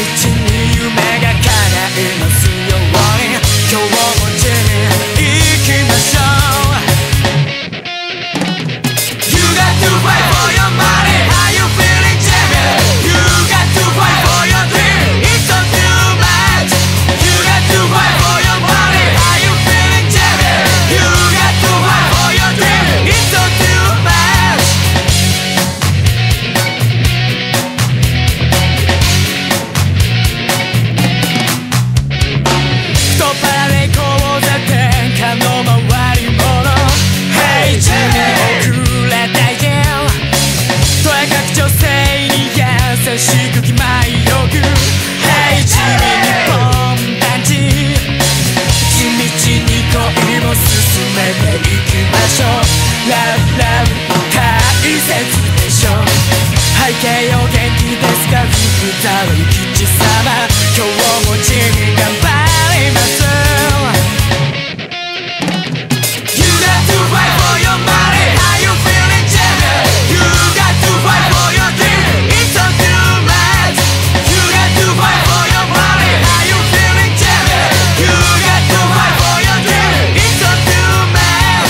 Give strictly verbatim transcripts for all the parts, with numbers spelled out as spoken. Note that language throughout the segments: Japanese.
に夢が叶いますように今日も地に行きましょう You got to fight for your money How you feeling Jimmy? You got to fight for your dream It's not too much You got to fight for your money How you feeling Jimmy? You got to fight for your dream It's not too much太っ腹で講座天下の回り物 Hey Jimmy 遅れたよとやかく女性に優しく気前よく Hey Jimmy 日本男児地道に恋を進めていきましょう Love Love 大切でしょ背景よ元気ですか福沢諭吉様今日も地に頑張ります You got to fight for your money How you feeling Jimmy? You got to fight for your dream It's not too much You got to fight for your money How you feeling Jimmy? You got to fight for your dream It's not too much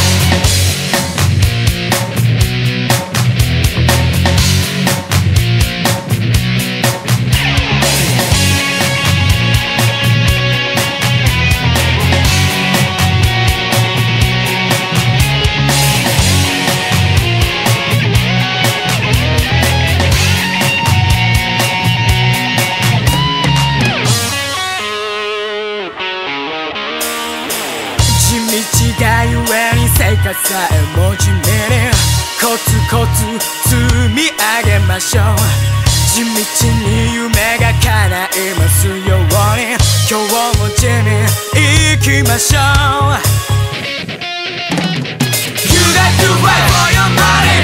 地道がゆえに生活さえも地味にコツコツ積み上げましょう地道に夢が叶いますように今日も地に行きましょう You got to fight for your money